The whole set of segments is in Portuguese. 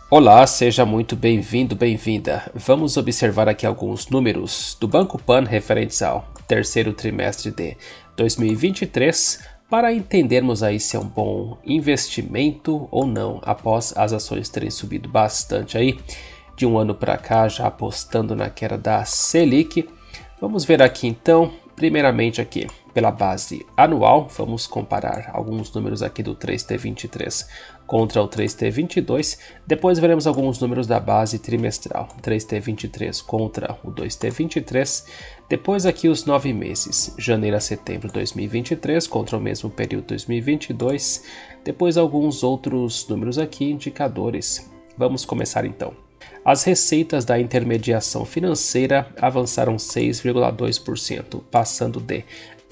Olá, seja muito bem-vindo, bem-vinda. Vamos observar aqui alguns números do Banco Pan referentes ao terceiro trimestre de 2023 para entendermos aí se é um bom investimento ou não, após as ações terem subido bastante aí de um ano para cá, já apostando na queda da Selic. Vamos ver aqui então, primeiramente aqui pela base anual, vamos comparar alguns números aqui do 3T23 contra o 3T22, depois veremos alguns números da base trimestral, 3T23 contra o 2T23, depois aqui os 9 meses, janeiro a setembro de 2023 contra o mesmo período de 2022, depois alguns outros números aqui, indicadores. Vamos começar então. As receitas da intermediação financeira avançaram 6,2%, passando de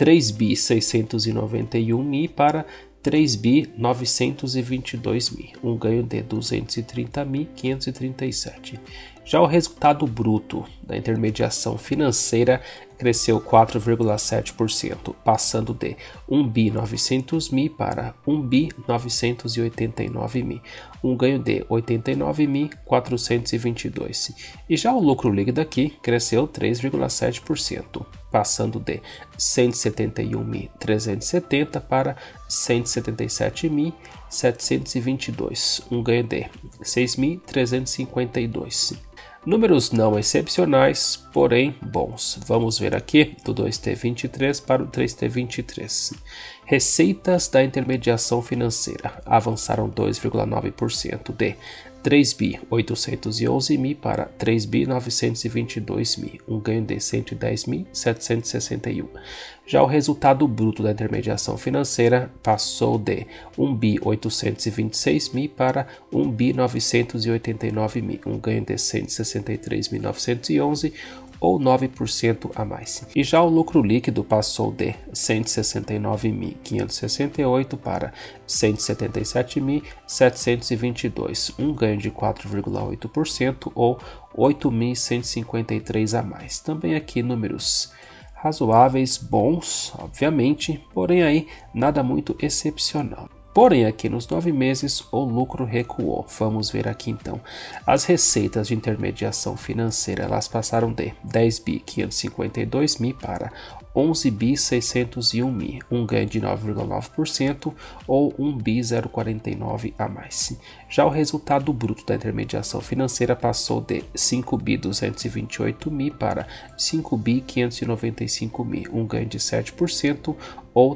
3.691.000 para 3.922.000, um ganho de 230.537. Já o resultado bruto da intermediação financeira cresceu 4,7%, passando de 1.900.000 para 1.989.000, um ganho de 89.422. E já o lucro líquido aqui cresceu 3,7%, passando de 171.370 para 177.722, um ganho de 6.352. Números não excepcionais, porém bons. Vamos ver aqui do 2T23 para o 3T23. Receitas da intermediação financeira avançaram 2,9% de 3.811.000 para 3.922.000, um ganho de 110.761. Já o resultado bruto da intermediação financeira passou de 1.826.000 para 1.989.000, um ganho de 163.911, ou 9% a mais. E já o lucro líquido passou de 169.568 para 177.722, um ganho de 4,8% ou 8.153 a mais. Também aqui números razoáveis, bons, obviamente, porém aí nada muito excepcional. Porém, aqui nos 9 meses, o lucro recuou. Vamos ver aqui então. As receitas de intermediação financeira, elas passaram de 10.552.000 para 11.601.000, um ganho de 9,9% ou 1.049 a mais. Já o resultado bruto da intermediação financeira passou de 5.228.000 para 5.595.000, um ganho de 7% ou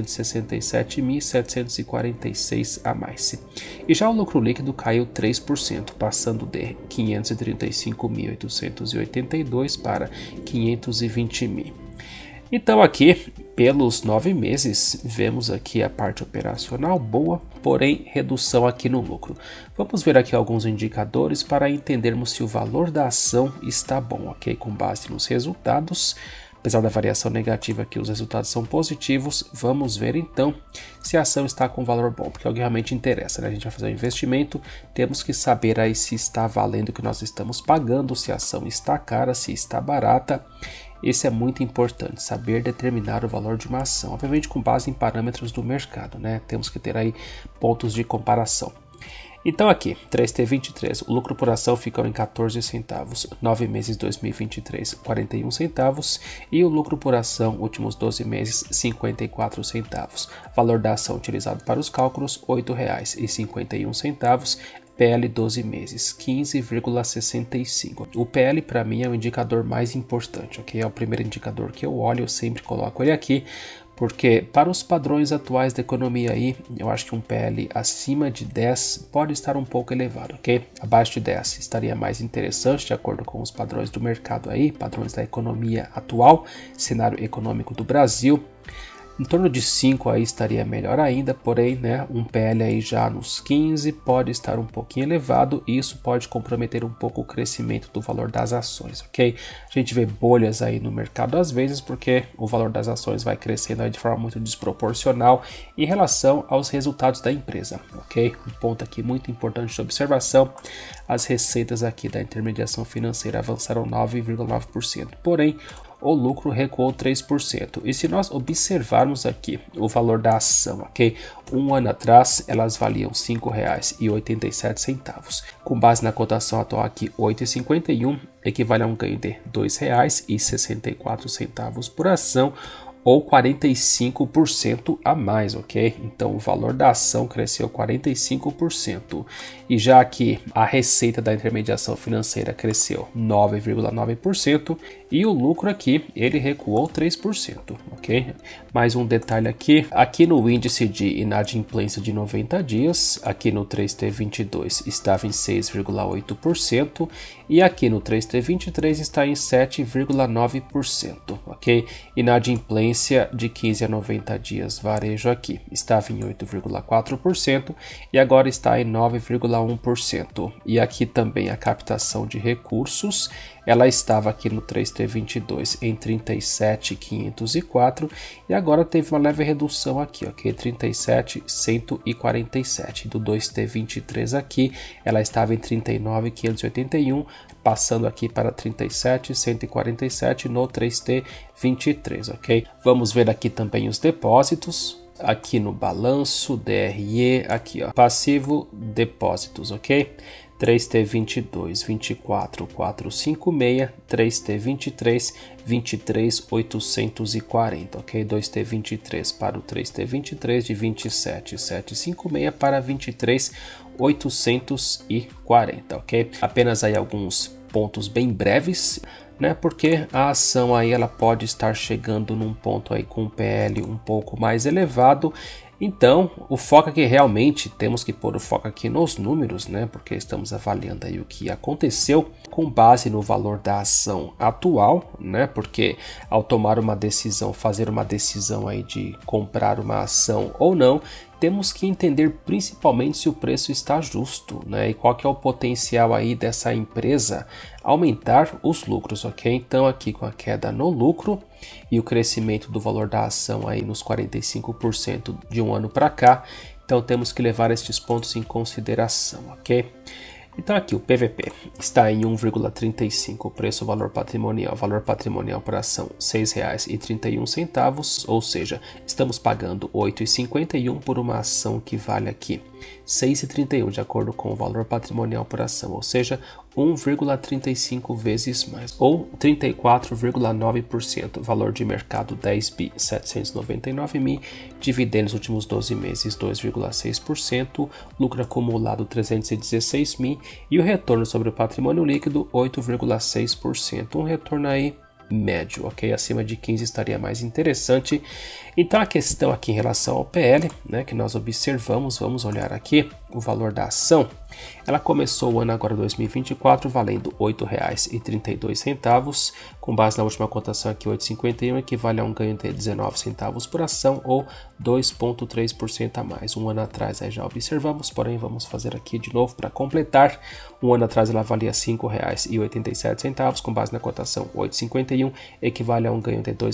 367.746 a mais. E já o lucro líquido caiu 3%, passando de 535.882 para 520.000. Então aqui, pelos 9 meses, vemos aqui a parte operacional boa, porém redução aqui no lucro. Vamos ver aqui alguns indicadores para entendermos se o valor da ação está bom, ok? Com base nos resultados. Apesar da variação negativa aqui, os resultados são positivos. Vamos ver então se a ação está com valor bom, porque é o que realmente interessa, né? A gente vai fazer um investimento, temos que saber aí se está valendo o que nós estamos pagando, se a ação está cara, se está barata. Esse é muito importante, saber determinar o valor de uma ação, obviamente com base em parâmetros do mercado, né? Temos que ter aí pontos de comparação. Então aqui, 3T23, o lucro por ação ficou em 14 centavos, 9 meses 2023, 41 centavos e o lucro por ação, últimos 12 meses, 54 centavos. Valor da ação utilizado para os cálculos, R$ 8,51, PL 12 meses, 15,65. O PL para mim é o indicador mais importante, ok? É o primeiro indicador que eu olho, eu sempre coloco ele aqui, porque para os padrões atuais da economia aí, eu acho que um PL acima de 10 pode estar um pouco elevado, ok? Abaixo de 10 estaria mais interessante, de acordo com os padrões do mercado aí, padrões da economia atual, cenário econômico do Brasil. Em torno de 5 aí estaria melhor ainda, porém, né, um PL aí já nos 15 pode estar um pouquinho elevado e isso pode comprometer um pouco o crescimento do valor das ações, ok? A gente vê bolhas aí no mercado às vezes porque o valor das ações vai crescendo aí de forma muito desproporcional em relação aos resultados da empresa, ok? Um ponto aqui muito importante de observação, as receitas aqui da intermediação financeira avançaram 9,9%, porém, o lucro recuou 3%. E se nós observarmos aqui o valor da ação, ok? Um ano atrás elas valiam R$ 5,87. Com base na cotação atual aqui, 8,51, equivale a um ganho de R$ 2,64 por ação, ou 45% a mais, ok? Então o valor da ação cresceu 45%. E já que a receita da intermediação financeira cresceu 9,9% e o lucro aqui ele recuou 3%, ok? Mais um detalhe aqui no índice de inadimplência de 90 dias, aqui no 3T22 estava em 6,8% e aqui no 3T23 está em 7,9%, ok? Inadimplência de 15 a 90 dias varejo aqui estava em 8,4% e agora está em 9,1%. E aqui também a captação de recursos, ela estava aqui no 3T22 em 37.504 e agora teve uma leve redução aqui, ok? 37.147. Do 2T23 aqui, ela estava em 39.581, passando aqui para 37.147 no 3T23, ok? Vamos ver aqui também os depósitos. Aqui no balanço, DRE, aqui ó, passivo, depósitos, ok? 3T22, 24.456, 3T23, 23.840, ok? 2T23 para o 3T23 de 27.756 para 23.840, ok? Apenas aí alguns pontos bem breves, né? Porque a ação aí ela pode estar chegando num ponto aí com um PL um pouco mais elevado. Então, o foco aqui realmente, temos que pôr o foco aqui nos números, né? Porque estamos avaliando aí o que aconteceu com base no valor da ação atual, né? Porque ao tomar uma decisão, fazer uma decisão aí de comprar uma ação ou não, temos que entender principalmente se o preço está justo, né? E qual que é o potencial aí dessa empresa aumentar os lucros, ok? Então aqui com a queda no lucro e o crescimento do valor da ação aí nos 45% de um ano para cá, então temos que levar estes pontos em consideração, ok? Então aqui o PVP está em 1,35, preço-valor valor patrimonial por ação R$ 6,31, ou seja, estamos pagando R$ 8,51 por uma ação que vale aqui R$ 6,31 de acordo com o valor patrimonial por ação, ou seja, 1,35 vezes mais, ou 34,9%, valor de mercado 10.799.000, dividendos nos últimos 12 meses 2,6%, lucro acumulado 316.000 e o retorno sobre o patrimônio líquido 8,6%, um retorno aí médio, ok? Acima de 15 estaria mais interessante. Então a questão aqui em relação ao PL, né, que nós observamos, vamos olhar aqui o valor da ação. Ela começou o ano agora 2024 valendo R$ 8,32, com base na última cotação aqui 8,51, equivale a um ganho de 19 centavos por ação ou 2,3% a mais. Um ano atrás aí já observamos, porém vamos fazer aqui de novo para completar. Um ano atrás ela valia R$ 5,87, com base na cotação 8,51, equivale a um ganho de R$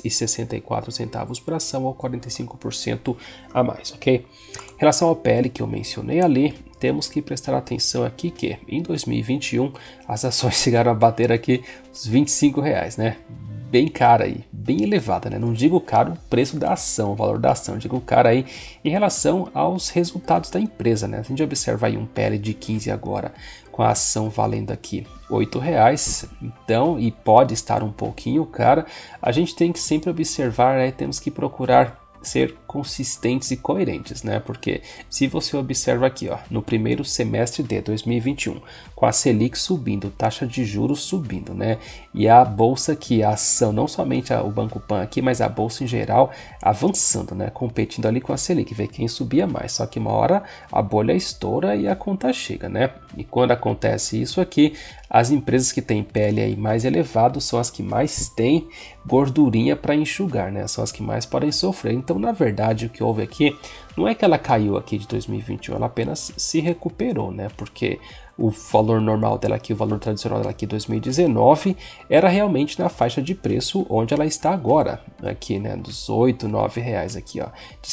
2,64 por ação ou 45% a mais, ok? Em relação ao PL que eu mencionei ali, temos que prestar atenção aqui que em 2021 as ações chegaram a bater aqui os R$ 25, né? Bem cara aí, bem elevada, né? Não digo caro o preço da ação, o valor da ação, digo caro aí em relação aos resultados da empresa, né? A gente observa aí um PL de 15 agora, com a ação valendo aqui R$ 8,00, então, e pode estar um pouquinho cara, a gente tem que sempre observar, né? Temos que procurar ser consistentes e coerentes, né? Porque se você observa aqui, ó, no primeiro semestre de 2021, com a Selic subindo, taxa de juros subindo, né? E a bolsa aqui, a ação, não somente o Banco Pan aqui, mas a bolsa em geral avançando, né? Competindo ali com a Selic, ver quem subia mais. Só que uma hora a bolha estoura e a conta chega, né? E quando acontece isso aqui, as empresas que têm PL aí mais elevado são as que mais têm gordurinha para enxugar, né? São as que mais podem sofrer. Então, na verdade, o que houve aqui não é que ela caiu aqui de 2021, ela apenas se recuperou, né? Porque o valor normal dela aqui, o valor tradicional dela aqui 2019, era realmente na faixa de preço onde ela está agora, aqui, né, dos 8, 9 reais aqui, ó, de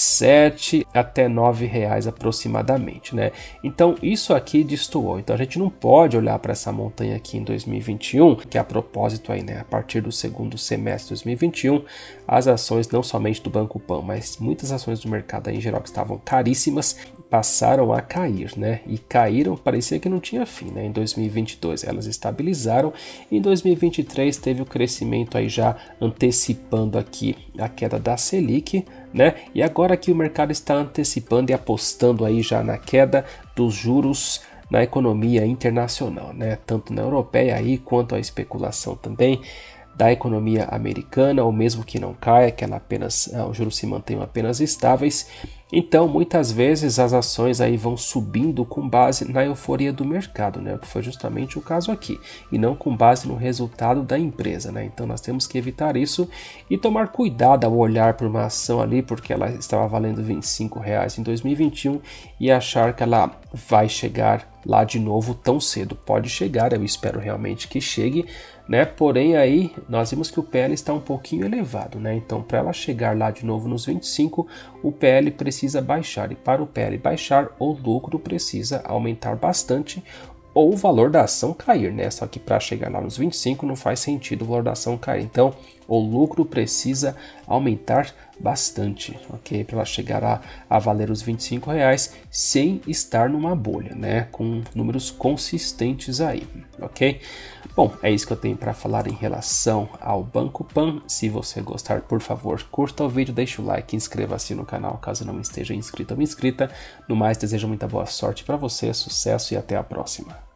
7 até 9 reais aproximadamente, né? Então isso aqui destoou, então a gente não pode olhar para essa montanha aqui em 2021, que a propósito aí, né, a partir do segundo semestre de 2021, as ações não somente do Banco Pan, mas muitas ações do mercado aí, em geral que estavam caríssimas, passaram a cair, né? E caíram, parecia que não tinha fim, né? Em 2022 elas estabilizaram, em 2023 teve o crescimento aí já antecipando aqui a queda da Selic, né? E agora que o mercado está antecipando e apostando aí já na queda dos juros na economia internacional, né? Tanto na europeia aí quanto a especulação também da economia americana, ou mesmo que não caia, que ela apenas, os juros se mantenham apenas estáveis. Então, muitas vezes as ações aí vão subindo com base na euforia do mercado, né? O que foi justamente o caso aqui, e não com base no resultado da empresa, né? Então, nós temos que evitar isso e tomar cuidado ao olhar para uma ação ali, porque ela estava valendo R$25 em 2021 e achar que ela vai chegar lá de novo tão cedo. Pode chegar, eu espero realmente que chegue, né? Porém aí nós vimos que o PL está um pouquinho elevado, né? Então para ela chegar lá de novo nos 25, o PL precisa baixar, e para o PL baixar, o lucro precisa aumentar bastante ou o valor da ação cair, né? Só que para chegar lá nos 25 não faz sentido o valor da ação cair. Então, o lucro precisa aumentar bastante, ok? Para ela chegar a valer os R$25 sem estar numa bolha, né? Com números consistentes aí, ok? Bom, é isso que eu tenho para falar em relação ao Banco Pan. Se você gostar, por favor, curta o vídeo, deixe o like e inscreva-se no canal caso não esteja inscrito ou inscrita. No mais, desejo muita boa sorte para você, sucesso e até a próxima.